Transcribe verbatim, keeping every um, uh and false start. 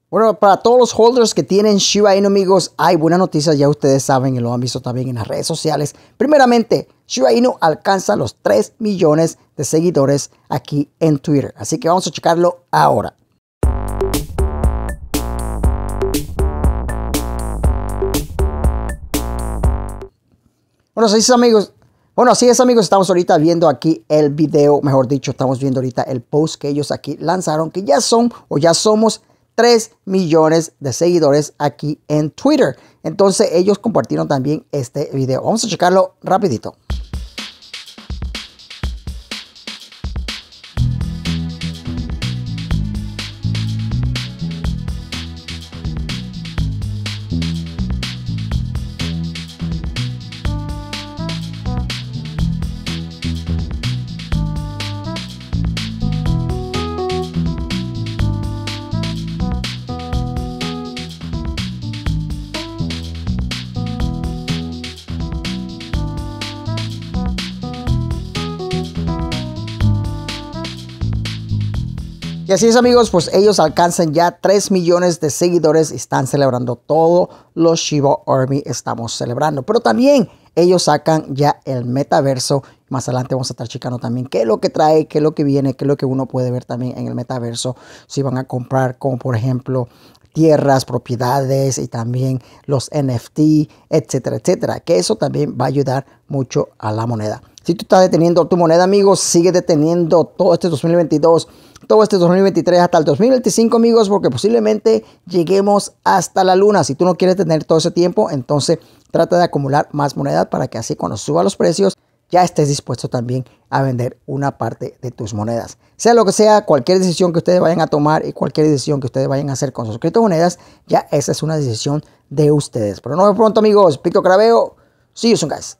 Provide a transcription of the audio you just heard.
Bueno, para todos los holders que tienen Shiba Inu, amigos, hay buenas noticias. Ya ustedes saben y lo han visto también en las redes sociales. Primeramente, Shiba Inu alcanza los tres millones de seguidores aquí en Twitter. Así que vamos a checarlo ahora. Bueno, así es, amigos. Bueno, así es, amigos. Estamos ahorita viendo aquí el video, mejor dicho, estamos viendo ahorita el post que ellos aquí lanzaron, que ya son o ya somos tres millones de seguidores aquí en Twitter. Entonces ellos compartieron también este video. Vamos a checarlo rapidito. Y así es, amigos, pues ellos alcanzan ya tres millones de seguidores y están celebrando todo los Shiba Army estamos celebrando. Pero también ellos sacan ya el metaverso. Más adelante vamos a estar checando también qué es lo que trae, qué es lo que viene, qué es lo que uno puede ver también en el metaverso. Si van a comprar, como por ejemplo, tierras, propiedades y también los N F T, etcétera, etcétera. Que eso también va a ayudar mucho a la moneda. Si tú estás deteniendo tu moneda, amigos, sigue deteniendo todo este dos mil veintidós, todo este dos mil veintitrés hasta el dos mil veinticinco, amigos, porque posiblemente lleguemos hasta la luna. Si tú no quieres tener todo ese tiempo, entonces trata de acumular más moneda para que así cuando suba los precios ya estés dispuesto también a vender una parte de tus monedas. Sea lo que sea, cualquier decisión que ustedes vayan a tomar y cualquier decisión que ustedes vayan a hacer con sus criptomonedas, ya esa es una decisión de ustedes. Pero no de pronto, amigos, Pito Craveo, see you soon, guys.